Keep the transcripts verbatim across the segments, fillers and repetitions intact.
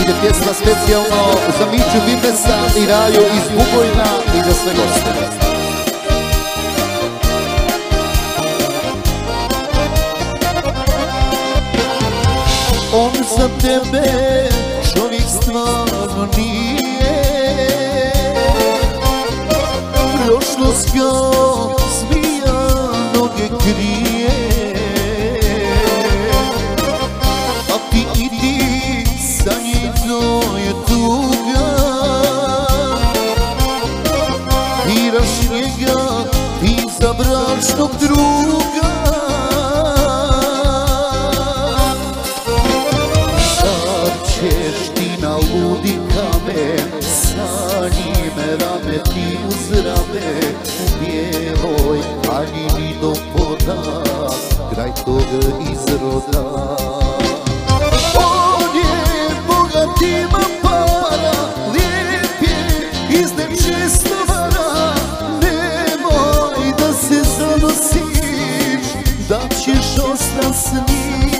Ide pjesma specijalno za Miću Vitesa i Raju iz Bugojna i za sve goste. On za tebe čovjek stvarno nije, prošlost kao zmija noge krije, a ti idi sa njim, to je tuga. Biraš njega ti za bračnog druga. Ćeš ti na ludi kamen, sa njime rame ti uz rame, u bijeloj haljini do poda, kraj toga izroda. On je bogat, ima para, lijep je, iznem često vara. Nemoj da se zanosiš, da ćeš ostat s njim.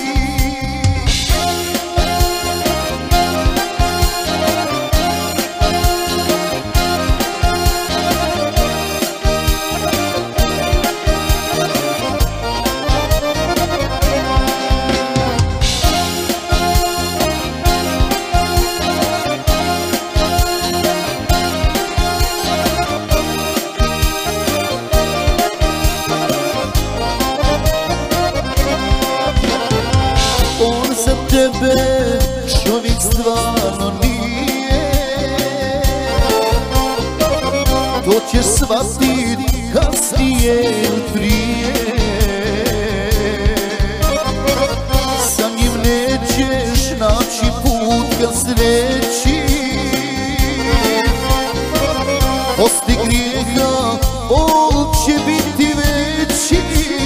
Tebe čovjek stvarno nije, to ćeš shvatit kasnije ili prije. Sa njim nećeš naći put ka sreći, posti grijeha on će biti veći.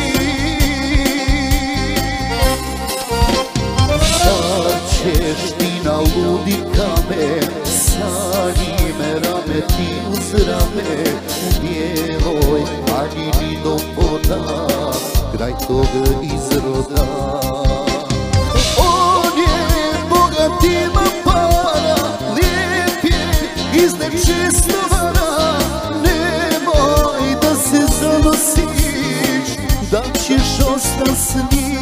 Ćeš ti na ludi kamen, sa njime rame ti uz rame, u bijeloj haljini do poda, kraj toga izroda. On je bogat, ima para, lijep je, iznem često vara. Nemoj da se zanosiš, da ćeš ostat s njim.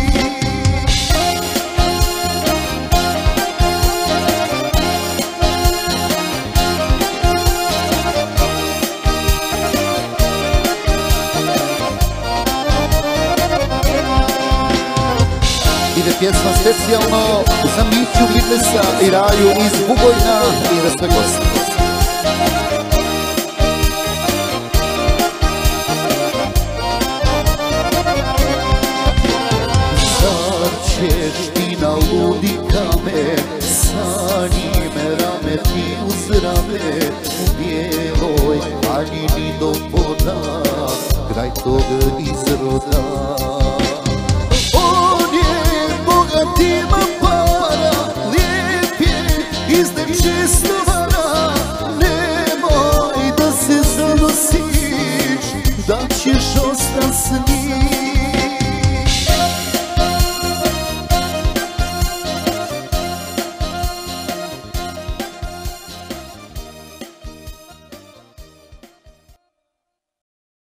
Ide pjesma specijalno za Miću Vitesa i Raju iz Bugojna i za sve goste. Zar ćeš ti na ludi kamen, sa njime rame ti uz rame, u bijeloj haljini do poda, kraj toga izroda.